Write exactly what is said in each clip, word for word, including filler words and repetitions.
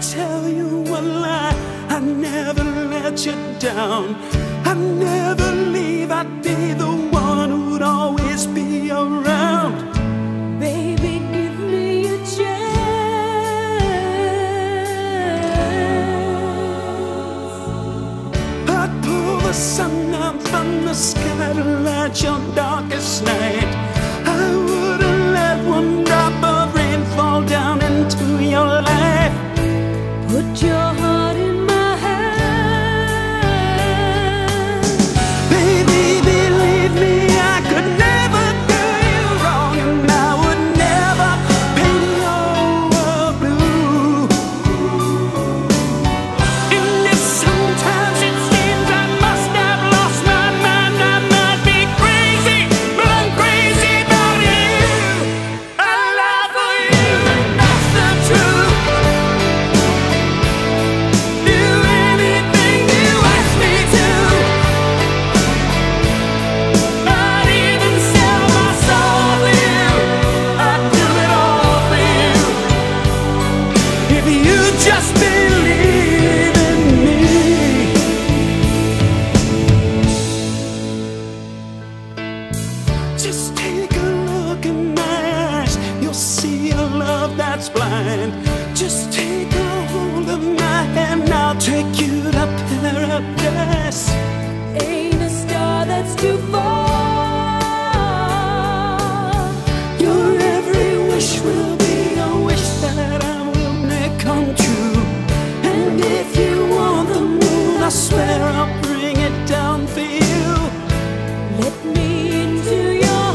tell you a lie, I never let you down. I'd never leave, I'd be the one who'd always be around. Baby, give me a chance. I'd pull the sun down from the sky to light your darkest night. I wouldn't let one drop of rain fall down into your life. Put your heart in my hand. Baby, believe me, I could never do you wrong, and I would never paint your world blue. And if sometimes it seems I must have lost my mind, I might be crazy, but I'm crazy about you. I lie for you, and that's the truth. Do anything you ask me to. I'd even sell my soul for you. I'd do it all for you. If you just believe in me. Just take a look in my eyes, you'll see a love that's blind. Just take a hold of my hand, I'll take you to paradise. Ain't a star that's too far. Your every wish will be a wish that I will make come true. And if you want the moon, I swear I'll bring it down for you. Let me into your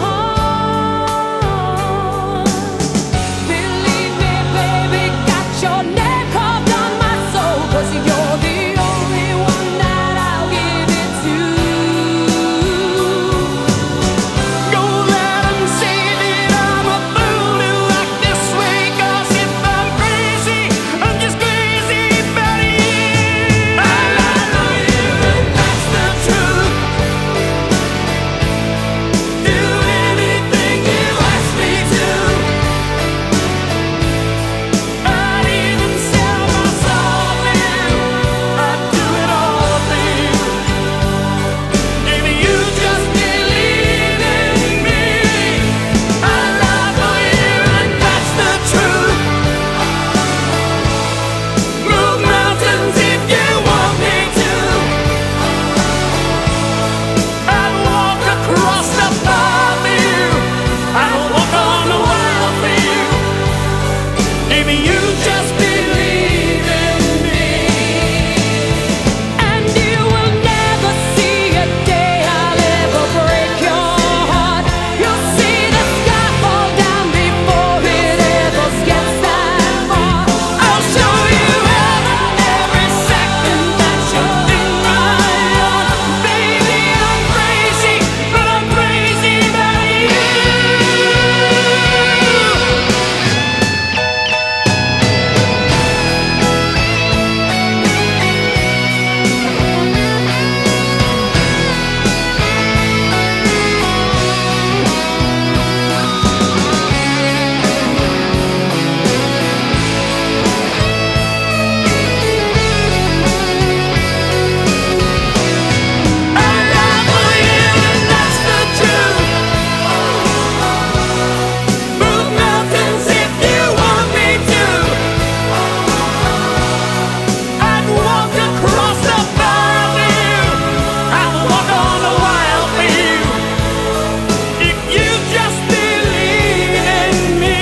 heart. Believe me, baby, got your name carved on my soul, 'cause you're the only one that I'll give it to. Go let 'em say that I'm a fool to act this way, 'cause if I'm crazy, I'm just crazy about you. I lie for you, and that's the truth. Do anything you ask me to. I'd even sell my soul for you. I'd do it all for you. If you just believe in me. I lie for you, and that's the truth. Move mountains if you want me to. I'd walk across the fire for you. I'd walk on the wild for you. If you just believe in me. And you will never see a day I'll ever break your heart. You'll see the sky fall down before it ever gets that far. I'll show you heaven every second that you're in my heart. Baby, I'm crazy, but I'm crazy about you. I lie for you, and that's the truth. Move mountains if you want me to. I'd walk across the fire for you. I'd walk on the wild for you. If you just believe in me.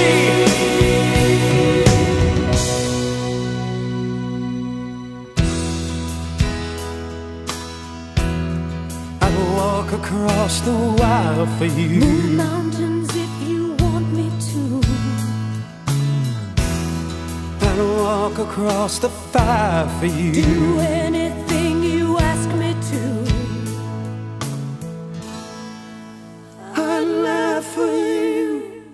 I'd walk across the wild for you. Move mountains if you want me to. I'd walk across the fire for you. Do anything you ask me to. I'd lie for you.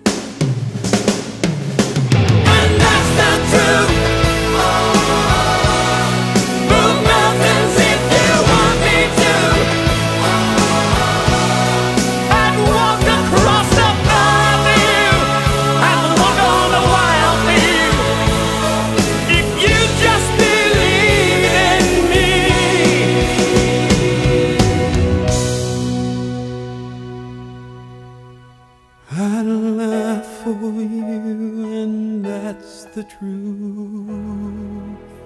And that's the truth. Move mountains if you want me to. I'd walk across the fire for you. I'd walk on the wild for you. If you truth.